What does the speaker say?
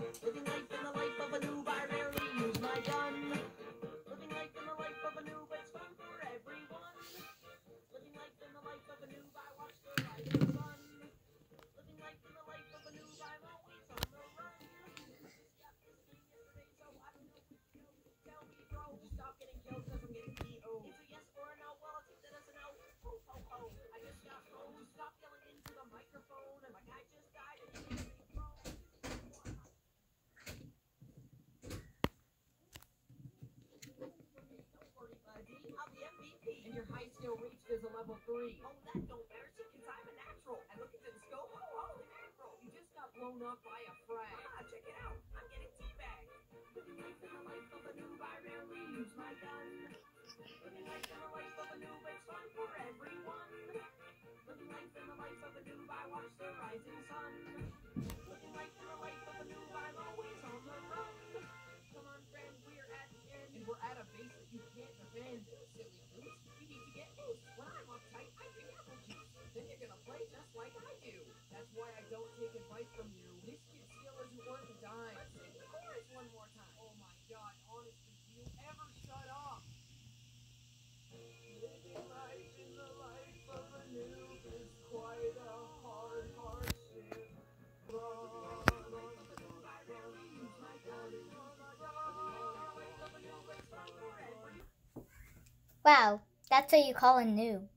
Living life in the life of a noob, I rarely use my gun. Living life in the life of a noob, it's fun for everyone. Living life in the life of a noob, I watch the rising sun. Living life in the life of a noob, I'm always on the run. Just got this game yesterday, so I don't know which show to tell me, bro. Stop getting killed because I'm getting PO. It's a yes or a no, well, I'll take that as a no. Ho, ho, ho, I just got hosed. Stop yelling into the microphone, and my guy just died, and you need to be thrown. Don't worry, buddy, I'm the MVP. And your high skill reached is a level 3. Oh, that don't matter, see, because I'm a natural. And look into the scope, oh, holy mackerel. You just got blown up by a frag. Ah, check it out, I'm getting teabagged. Living life in the life of a noob, I rarely use my gun. Living life in the life of a noob, it's fun for everyone. Living life in the life of a noob, I watch the rising sun. Living life in the life of a noob, I'm always on the run. Come on, friend, we're at the end, and we're at a base that you can't defend. Silly goose, you need to get loose. When I'm uptight, I drink apple juice. Then you're gonna play just like I do. That's why I don't take advice from you. This kid's skill isn't worth a dime. Let's sing the chorus one more time. Oh my God, honestly, do you ever shut up? Living life in the life of a noob is quite a hard hardship. Wow, that's what you call a noob.